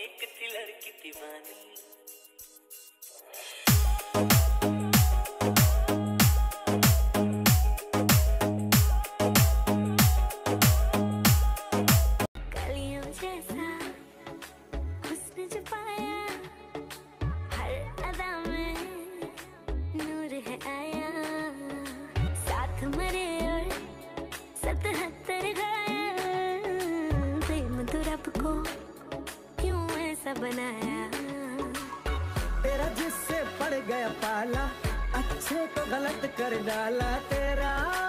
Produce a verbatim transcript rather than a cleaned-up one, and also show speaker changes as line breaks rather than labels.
एक थी लड़की दीवानी।
कलियों जैसा हुस्न जो पाया, हर अदा में नूर है आया। साथ मरे और सतहत्तर गाया, प्रेम तो रब को क्यों ऐसा बनाया।
तेरा जिससे पड़ गया पाला, अच्छे को गलत कर डाला तेरा।